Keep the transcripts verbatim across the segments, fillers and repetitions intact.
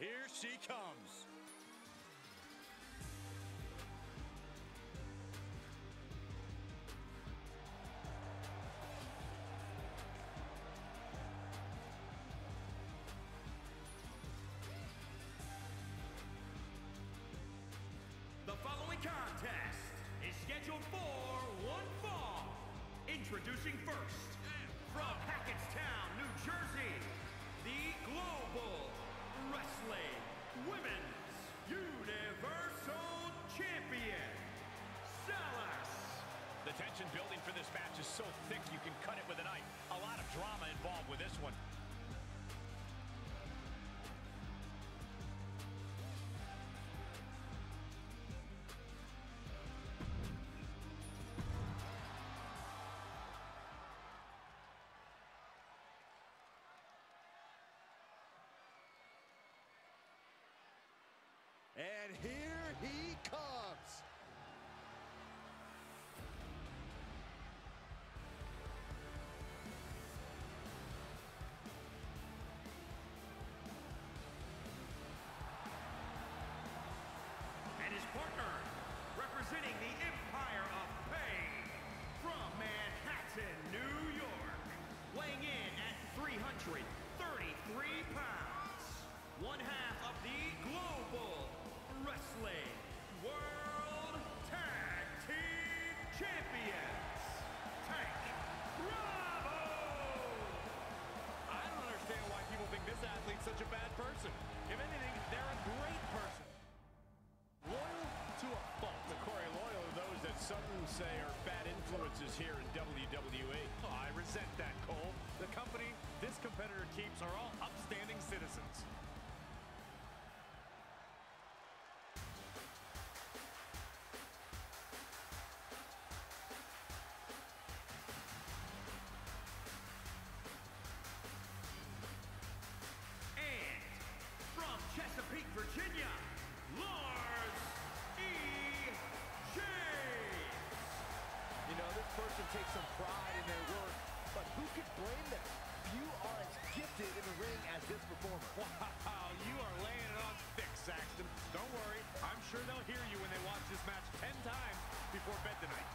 Here she comes. The following contest is scheduled for one fall. Introducing first, from Hackettstown, New Jersey, the Global Wrestling Women's Universal Champion, Salas. The tension building for this match is so thick you can cut it with a knife. A lot of drama involved with this one. And here he comes. And his partner, representing the Empire of Pain, from Manhattan, New York, weighing in at three hundred thirty-three pounds, one half of the Global Wrestling World Tag Team Champions, Tank Bravo! I don't understand why people think this athlete's such a bad person. If anything, they're a great person. Loyal to a fault. The Corey, loyal to those that some say are bad influences here in W W E. Oh, I resent that, Cole. The company this competitor keeps are all upstanding citizens. And from Chesapeake, Virginia, Lars E. James. You know, this person takes some pride in their work, but who could blame them? Few are as gifted in the ring as this performer. Wow, you are laying it on thick, Saxton. Don't worry, I'm sure they'll hear you when they watch this match ten times before bed tonight.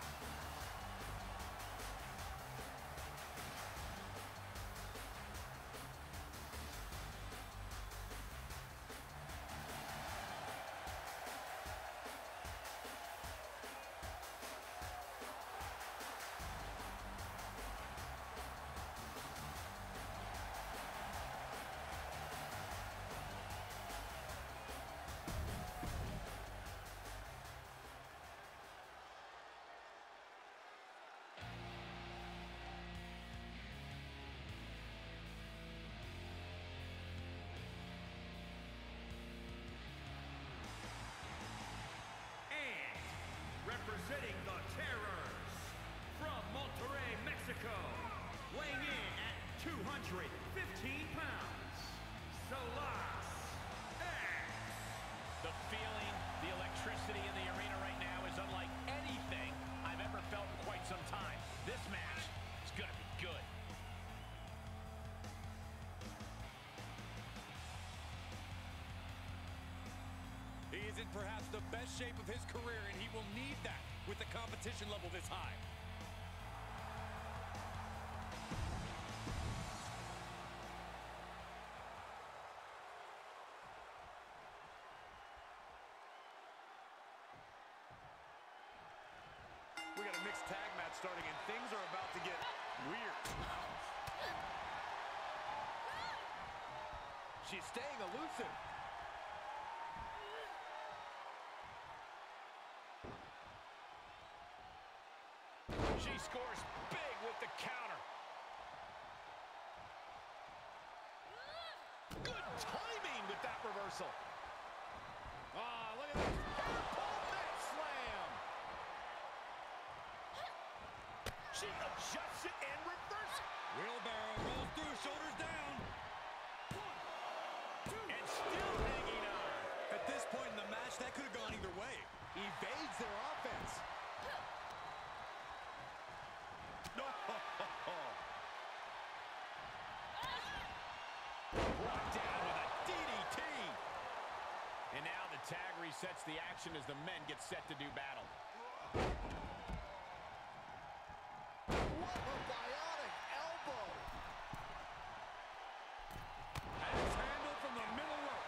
And representing the Terrors, from Monterrey, Mexico, weighing in at two hundred fifteen pounds, Salas X. The feeling, the electricity in the arena right now is unlike anything I've ever felt in quite some time. This match is going to be good. He is in perhaps the best shape of his career, and he will need that with the competition level this high. We got a mixed tag match starting, and things are about to get weird. She's staying elusive. She scores big with the counter. Good timing with that reversal. Ah, look at this. Airpole neck slam. She adjusts it and reverses it. Wheelbarrow rolls through, shoulders down. And still hanging on. At this point in the match, that could have gone either way. Evades their offense. No. Brought down with a D D T. tag resets the action as the men get set to do battle. What a bionic elbow! Axe handle from the middle rope.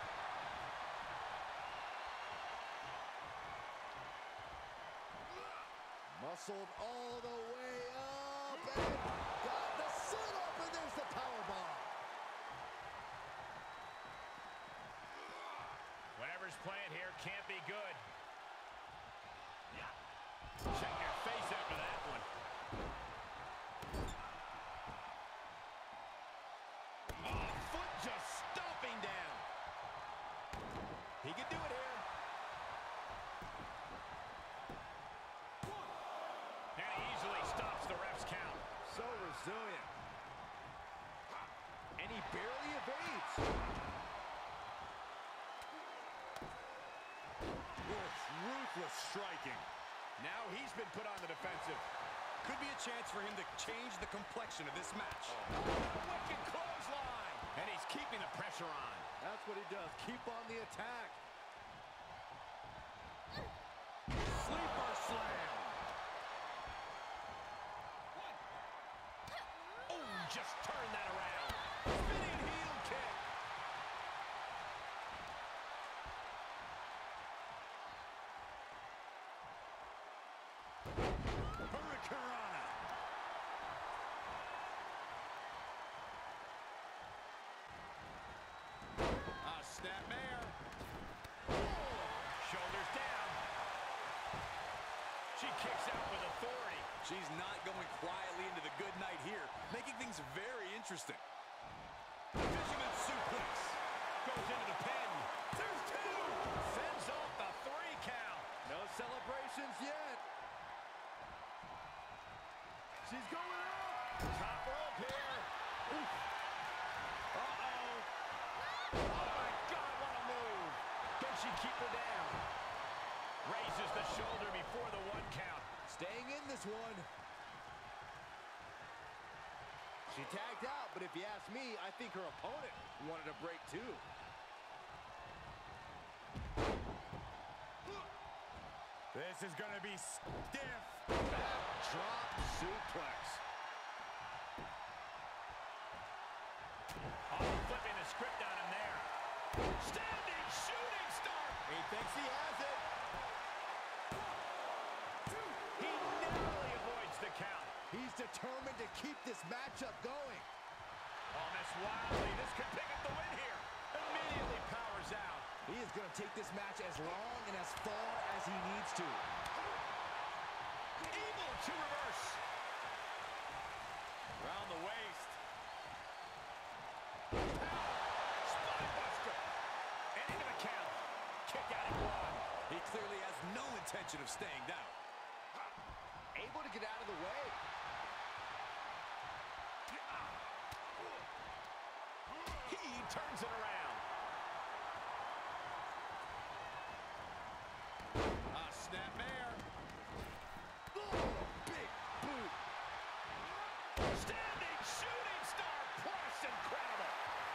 Muscled all the way up and got the sit up, and there's the powerbomb. Whatever's playing here can't be good. Check your face after that one. Oh, foot just stomping down. He can do it here. And he easily stops the ref's count. So resilient. And he barely evades. It's ruthless striking. Now he's been put on the defensive. Could be a chance for him to change the complexion of this match. Oh. Wicked clothesline. And he's keeping the pressure on. That's what he does. Keep on the attack. Sleeper slam. Oh, just turn that around. Spinning heel kick. Hurricanrana. A snapmare. Shoulders down. She kicks out with authority. She's not going quietly into the good night here, making things very interesting. Fisherman suplex. Goes into the pin. There's two. Sends off the three count. No celebrations yet. She's going up. Top rope here. Oof. Uh-oh. Oh, my God, what a move. Can she keep her down? Raises the shoulder before the one count. Staying in this one. She tagged out, but if you ask me, I think her opponent wanted a break too. This is going to be stiff. Backdrop suplex. Oh, flipping the script on him there. Standing shooting star. He thinks he has it. He narrowly avoids the count. He's determined to keep this matchup going. Oh, Miss Wiley, this could pick up the win here. Immediately powers out. He is going to take this match as long and as far as he needs to. Evil to reverse. Around the waist. Spinebuster. And into the count. Kick out at one. He clearly has no intention of staying down. Able to get out of the way. He turns it around. A snapmare. Oh, big boot. Standing shooting star plus incredible.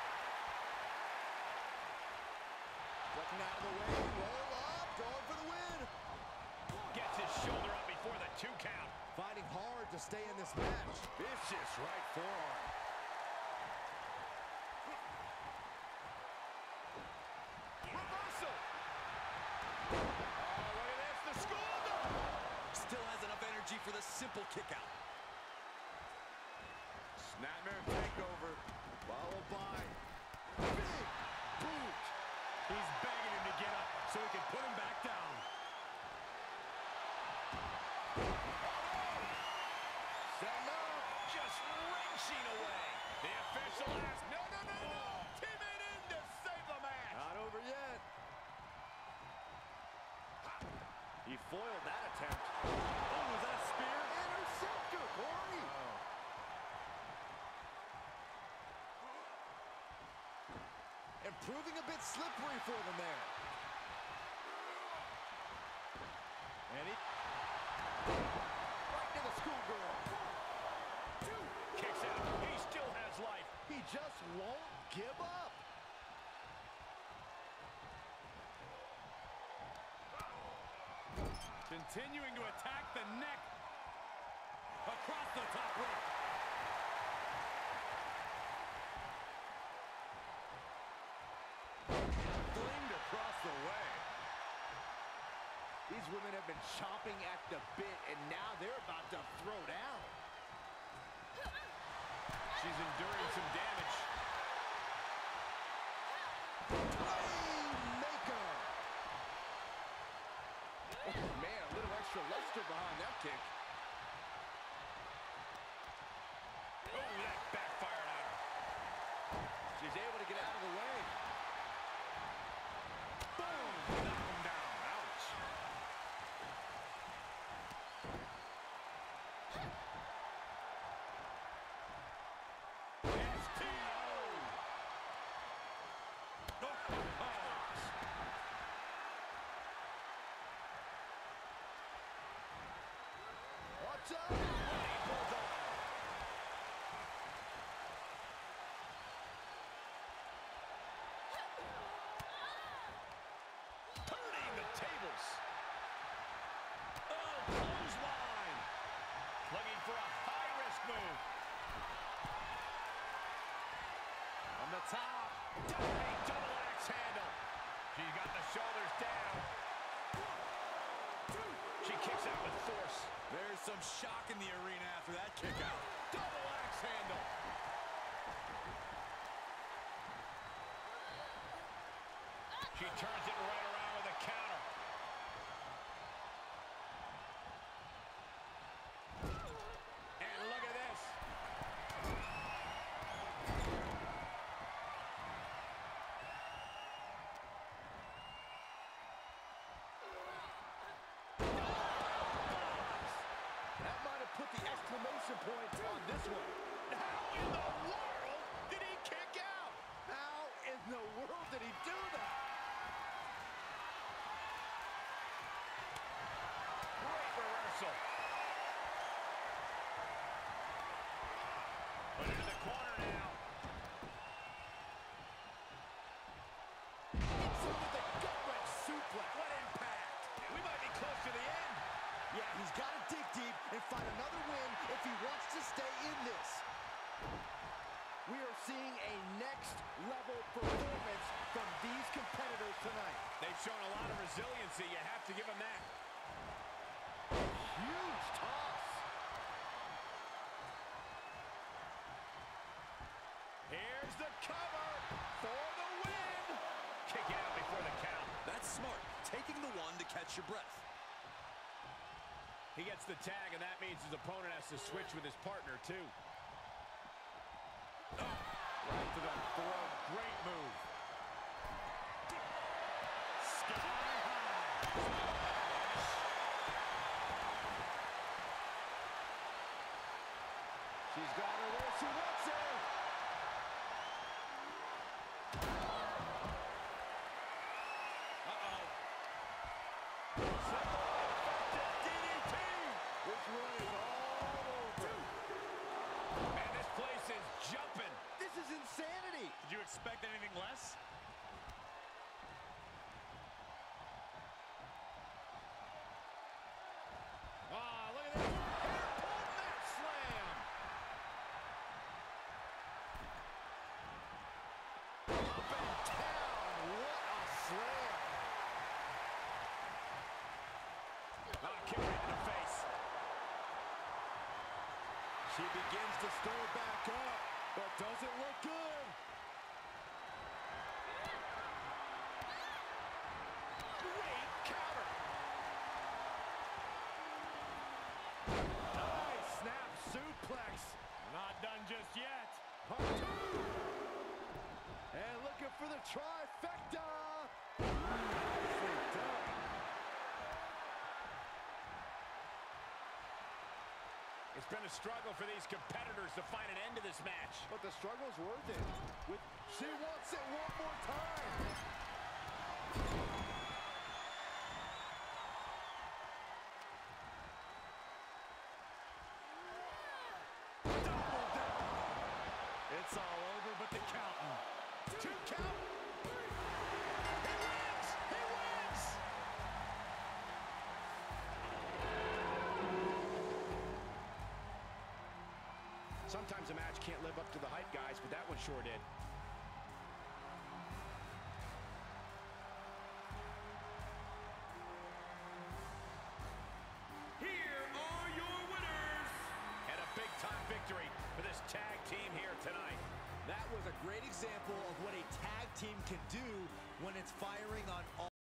Ducking out of the way. Roll up. Going for the win. Gets his shoulder up before the two count. Fighting hard to stay in this match. Vicious right forearm. Reversal. Oh, look at this. The school door. Still has enough energy for the simple kick out. Snapmare takeover. Followed by big boot. He's begging him to get up so he can put him back down. Setting up. Just wrenching away. The official asks, no, no, no, no. Teammate in to save the match. Not over yet. He foiled that attempt. Oh, was that a spear? Interceptor, Corey. And proving a bit slippery for them there. And he... right to the schoolgirl. Kicks out. He still has life. He just won't give up. Continuing to attack the neck. Across the top rope. Flinged across the way. These women have been chomping at the bit, and now they're about to throw down. She's enduring some damage. Playmaker! Oh, man, a little extra luster behind that kick. Oh, that backfired on her. She's able to get out of the way. Boom! Knock him down. Ouch. S T O! Oh, oh, oh. Watch out! Running bulldog. Turning the tables. Oh, clothesline. Looking for a high-risk move. On the top. Diving double axe handle. She's got the shoulders down. She kicks out with force. There's some shock in the arena after that kick out. Double axe handle. She turns it right around with a counter. And look at this. That might have put the exclamation point on this one. How in the world did he kick out? How in the world did he do that? Great reversal. Put it in the corner now. Hits him with a gut-wrench suplex. What impact? We might be close to the end. Yeah, he's got to dig deep and find another win if he wants to stay in this. We are seeing a next-level performance from these competitors tonight. They've shown a lot of resiliency. You have to give them that. Huge toss. Here's the cover for the win. Kick out before the count. That's smart. Taking the one to catch your breath. He gets the tag, and that means his opponent has to switch with his partner, too. Oh, right to the throat. Great move. Sky high. She's got her where she wants her. Uh-oh. Effective D D T. This one is all over. Man, this place is jumping. This is insanity. Did you expect anything less? Ah, look at this. Hairpin mat slam. Up and down. What a slam. Ah, kick right in the face. She begins to stir back up, but doesn't look good. Great counter. Nice snap suplex. Not done just yet. Part two. And looking for the trifecta. Nicely done. It's been a struggle for these competitors to find an end to this match. But the struggle's worth it. With, she wants it one more time. Double down. It's all over but the counting. Two count. He wins. He wins. Sometimes a match can't live up to the hype, guys, but that one sure did. Here are your winners. And a big-time victory for this tag team here tonight. That was a great example of what a tag team can do when it's firing on all